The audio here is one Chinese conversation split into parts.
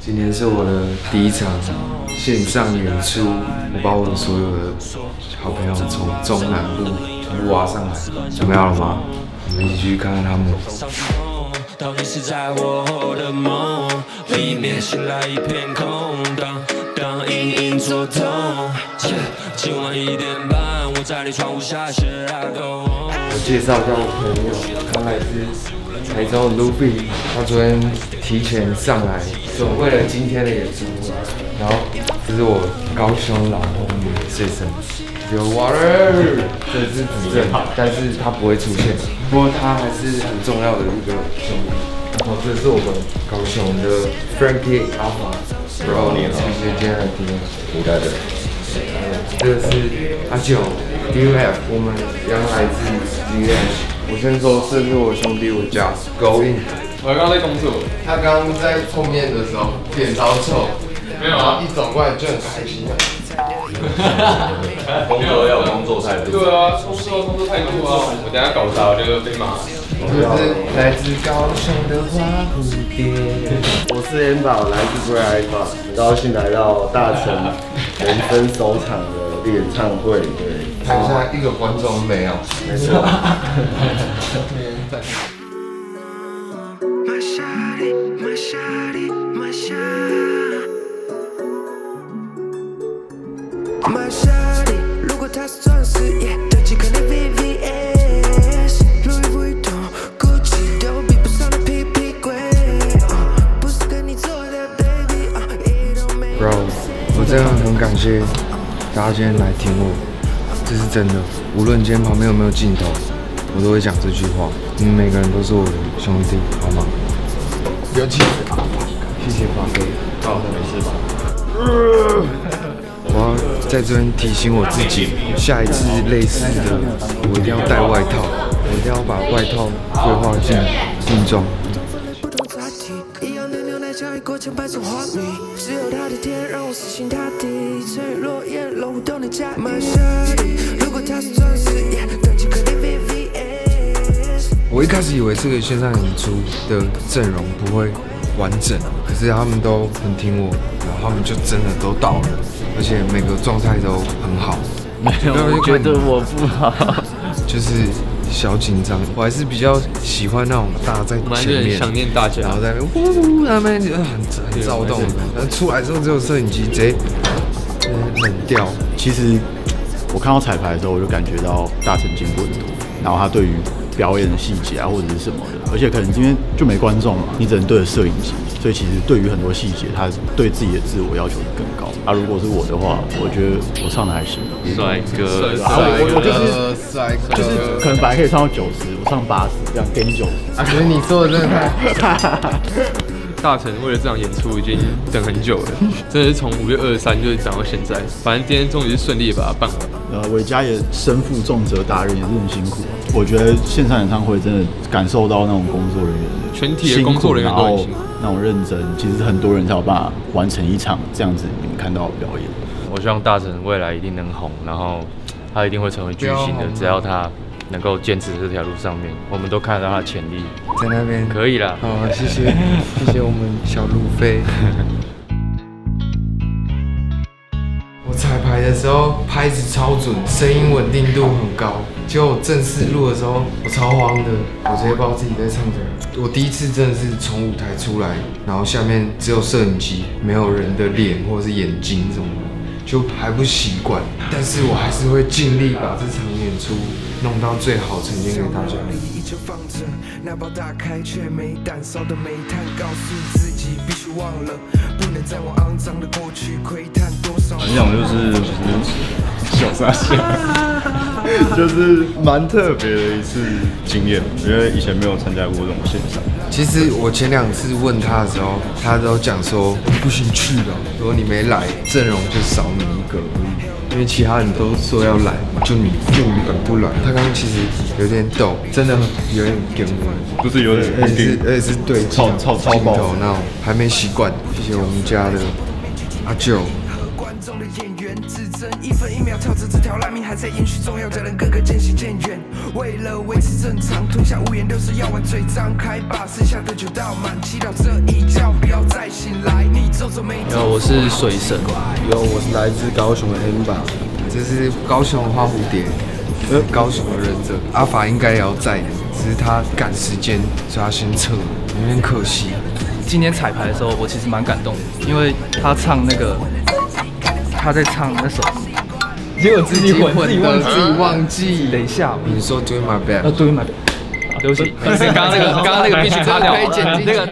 今天是我的第一场线上演出，我把我的所有的好朋友从中南部全部挖上来，准备好了吗？我们一起去看看他们。到底是在我后的梦里面醒来一片空荡，当隐隐作痛。今晚1点半，我在你窗户下写阿狗。我介绍一下我朋友，他来自台中的 Luffy， 他昨天提前上来，准备了今天的演出。然后这是我高雄老homie Jason， 有 Water， 这是子正，但是他不会出现，不过他还是很重要的一个兄弟。然后这是我们高雄的 Frankie Alpha， 你好，谢谢今天来听，应该的。这个是阿九 DUF， 我们原来自 DUF。我先说，这是我兄弟，我叫 Go In。 我刚刚在工作， 他刚刚在后面的时候脸超臭， 没有啊， 一走过来就很开心的。 工作要有工作态度。 对啊，工作态度啊，我等下搞砸我就被骂。 我是来自高雄的花蝴蝶， 我是 M 宝，来自 Great Alpha， 很高兴来到大成人生首场的演唱会。对， 台下一个观众没有， 没错。 如果他是钻石，等级可能 VVS， Louis Vuitton、Gucci 都比不上的皮皮贵，不是跟你做的 baby，Bro， 我真的很感谢大家今天来听我，这是真的。无论今天旁边有没有镜头，我都会讲这句话。你们每个人都是我的兄弟，好吗？不要气死，谢谢法哥。 好，没事吧？ 我要在这边提醒我自己，下一次类似的，我一定要带外套，我一定要把外套规划进装。 不同杂体，一样的牛奶交易过千百种花蜜，只有他的甜让我死心塌地，脆弱眼龙都能加以。如果他是钻石，等级可能 VVS。 我一开始以为这个线上演出的阵容不会完整，可是他们都很听我，然后他们就真的都到了，而且每个状态都很好。 没有，我觉得我不好， 就是小紧张。我还是比较喜欢那种大家在前面， 想念大家， 然后在那边呼，那边很躁动，然后出来之后只有摄影机直接冷掉。 其实我看到彩排的时候，我就感觉到大成进步很多，然后他对于表演的细节啊，或者是什么的，而且可能今天就没观众嘛，你只能对着摄影机，所以其实对于很多细节，他对自己的自我要求更高。啊，如果是我的话，我觉得我唱的还行。 帅哥， 我就是可能本来可以唱到90，我唱80，这样给你90。 啊，可是你说的真的太…… 大成为了这场演出已经等很久了，真的是从5月23就等到现在，反正今天终于是顺利把它办完。 伟嘉也身负重责大任，也是很辛苦。我觉得线上演唱会真的感受到那种工作人员全体的工作人员都很辛苦， 那种认真，其实很多人才有办法完成一场这样子你们看到的表演。 我希望大成未来一定能红，然后他一定会成为巨星的，只要他能够坚持这条路上面，我们都看得到他的潜力。 在那边可以啦。 好，谢谢，谢谢我们小路飞。我彩排的时候拍子超准，声音稳定度很高。结果我正式录的时候，我超慌的，我直接不知道自己在唱什么。我第一次真的是从舞台出来，然后下面只有摄影机，没有人的脸或者是眼睛什么的，就还不习惯。但是我还是会尽力把这场演出弄到最好，呈现给大家。那包打开却没胆，烧的煤炭，告诉自己必须忘了，不能再往肮脏的过去窥探多少。 很想就是小傻笑，就是蛮特别的一次经验，因为以前没有参加过这种线上。 其实我前2次问他的时候，他都讲说不行去了，如果你没来，阵容就少你一个而已。因为其他人都说要来，就你敢不来？他刚刚其实有点抖，真的有点给我， 不是有点， 而且是对超爆那种，还没习惯。谢谢我们家的阿舅。 中的演员自尊，1分1秒跳着这条烂命还在延续，重要的人个个渐行渐远。为了维持正常，吞下5颜6色，药丸嘴张开，把剩下的酒倒满，祈祷这一觉不要再醒来。你走有，我是水神。 有，我是来自高雄的 Amber。 这是高雄的花蝴蝶，高雄的忍者。阿法应该也要在的，只是他赶时间，所以他先撤了，有点可惜。 今天彩排的时候，我其实蛮感动的，因为他在唱那首，结果自己忘记。等一下， 你说 Doing My Best， Doing My Best， 对不起，刚刚那个必须擦掉，那个。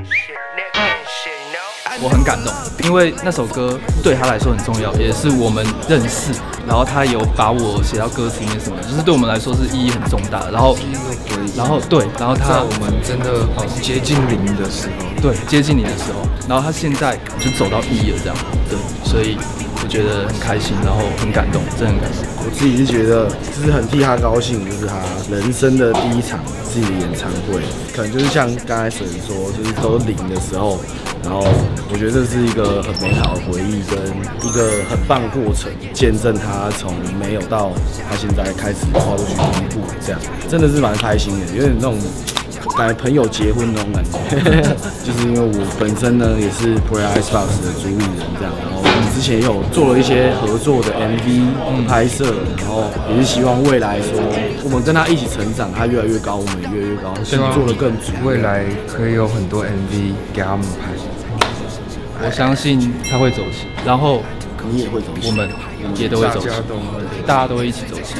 我很感动，因为那首歌对他来说很重要，也是我们认识。然后他有把我写到歌词里面什么，就是对我们来说是意义很重大的。然后他在我们真的接近零的时候， 对，接近零的时候，然后他现在就走到1了，这样，对，所以我觉得很开心，然后很感动，真的很感动。 我自己是觉得就是很替他高兴，就是他人生的第一场自己的演唱会，可能就是像刚才水说，就是都零的时候。然后我觉得这是一个很美好的回忆，跟一个很棒的过程，见证他从没有到他现在开始跨出去第一步，这样真的是蛮开心的，有点那种感觉朋友结婚那种感觉。就是因为我本身呢也是 Play Icebox 的主理人，这样，然后我们之前也有做了一些合作的 MV 拍摄，然后也是希望未来说我们跟他一起成长，他越来越高，我们也越来越高，更做得更足， 未来可以有很多 MV 给他们拍。 我相信他会走起，然后你也会走起， 我们也都会走起，大家都会一起走起。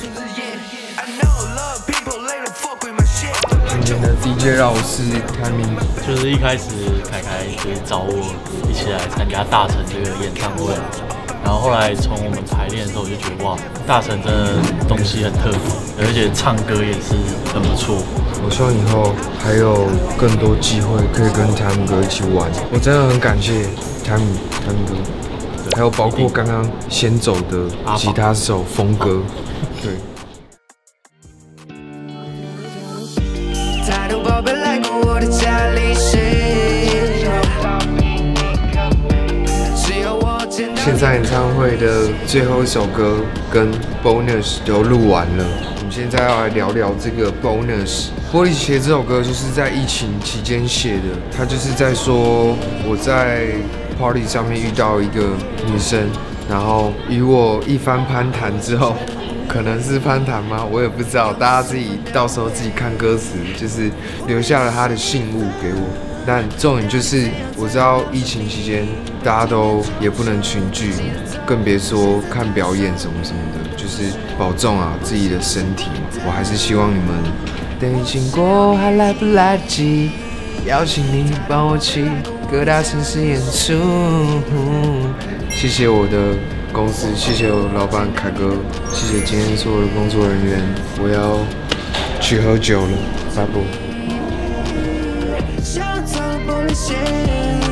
今年的 DJ 绕是开明， 就是一开始凯凯就是找我一起来参加大成这个演唱会，然后后来从我们排练的时候，我就觉得哇，大成真的东西很特别，而且唱歌也是很不错。 我希望以后还有更多机会可以跟台明哥一起玩。我真的很感谢台明哥，还有包括刚刚先走的吉他手峰哥，对。 太多宝贝来过我的家里时， 现在演唱会的最后一首歌跟 Bonus 都录完了，我们现在要来聊聊这个 Bonus。玻璃鞋这首歌就是在疫情期间写的，它就是在说我在 party 上面遇到一个女生，然后与我一番攀谈之后，可能是攀谈吗？我也不知道，大家自己到时候自己看歌词，就是留下了她的信物给我。但重点就是，我知道疫情期间大家都也不能群聚，更别说看表演什么什么的，就是保重啊自己的身体。我还是希望你们等疫情过还来不来得及，邀请你帮我去各大城市演出。谢谢我的公司，谢谢我老板凯哥，谢谢今天所有的工作人员。我要去喝酒了，拜拜。 想走玻璃鞋。